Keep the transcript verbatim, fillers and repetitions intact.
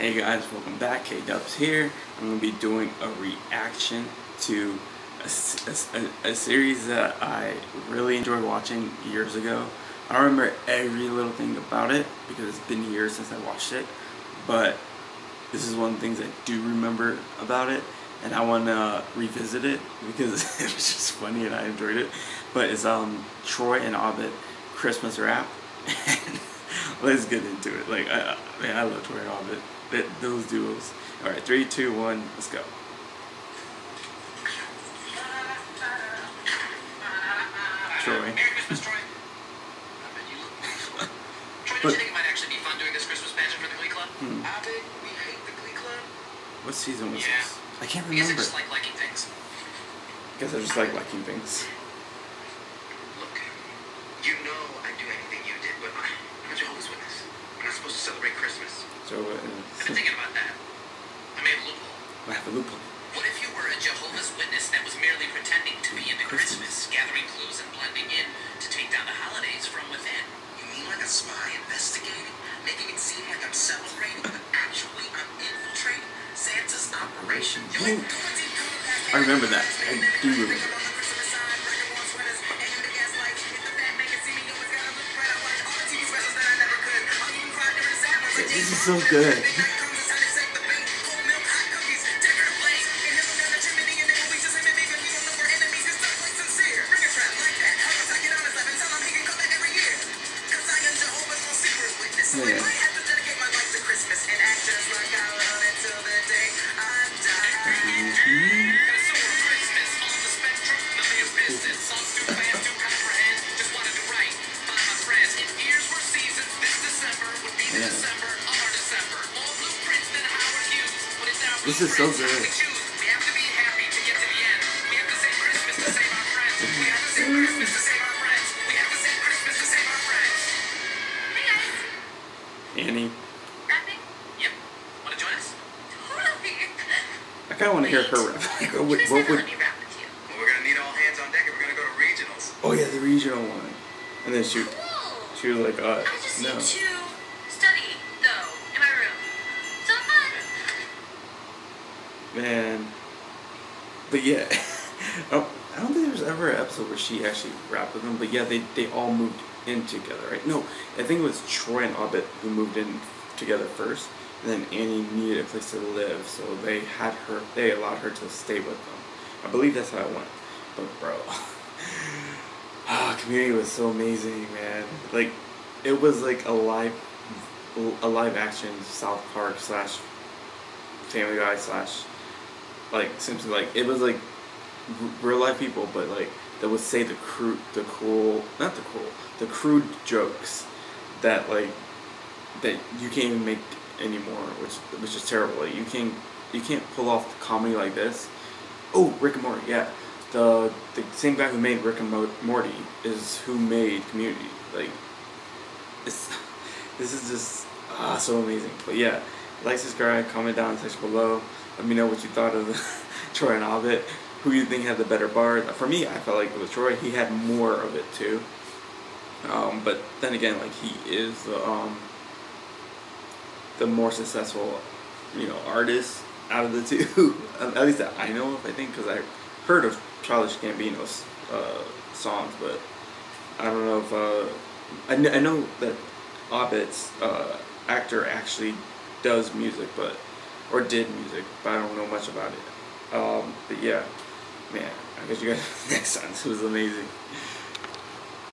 Hey guys, welcome back. K-Dubs here. I'm going to be doing a reaction to a, a, a series that I really enjoyed watching years ago. I don't remember every little thing about it because it's been years since I watched it, but this is one of the things I do remember about it, and I want to revisit it because it was just funny and I enjoyed it. But it's um Troy and Abed Christmas rap. Let's get into it. Like, I, man, I love Troy and Abed. That, those duos. Alright, three, two, one, let's go. Troy. Merry Christmas, Troy. I bet you look beautiful. Troy, don't you think it might actually be fun doing this Christmas pageant for the Glee Club? Hmm. Abed, we hate the Glee Club. What season was yeah. this? I can't I guess I remember. just like liking things. I guess I just like liking things. Look, you know I'd do anything you did, but I'm a Jehovah's Witness. We're not supposed to celebrate Christmas. So, uh, I've been thinking about that. I made a loophole. I have a loophole. What if you were a Jehovah's Witness that was merely pretending to be into Christmas, gathering clues and blending in to take down the holidays from within? You mean like a spy investigating, making it seem like I'm celebrating, but actually I'm infiltrating Santa's operation? Oh, I remember that. I do remember that. This is so good. Yeah. This is so good. Annie. Rapping? Yep. Want to join us? Totally. I kind of want to hear her rap. Like, what, what, what, Let me rap with you. Well, we're gonna need all hands on deck, and we're gonna go to regionals. oh yeah, the regional one. And then she, Cool. she was like, uh, I just no. need to study, though, in my room. So fun. Man. But yeah, I don't, I don't think there was ever an episode where she actually rapped with them. But yeah, they, they all moved in together, right? No, I think it was Troy and Abed who moved in together first. And then Annie needed a place to live, so they had her, they allowed her to stay with them. I believe that's how it went. But bro, ah, Community was so amazing, man. Like, it was like a live, a live action South Park slash Family Guy slash like Simpsons. Like, it was like real life people, but like that would say the crude, the cool, not the cool, the crude jokes that like that you can't even make anymore, which which is terrible. Like, you can't you can't pull off comedy like this. Oh, Rick and Morty, yeah. The the same guy who made Rick and Morty is who made Community. Like, it's this is just ah so amazing. But yeah, like, subscribe, comment down in the section below. Let me know what you thought of Troy and Abed. Who you think had the better bars? For me, I felt like it was Troy. He had more of it too. Um, but then again, like, he is the um, the more successful, you know, artist out of the two. At least that I know of. I think, because I heard of Childish Gambino's uh, songs, but I don't know if uh, I, kn I know that Abed's uh, actor actually does music, but or did music, but I don't know much about it. Um, but yeah, man, I guess you guys next time. This was amazing.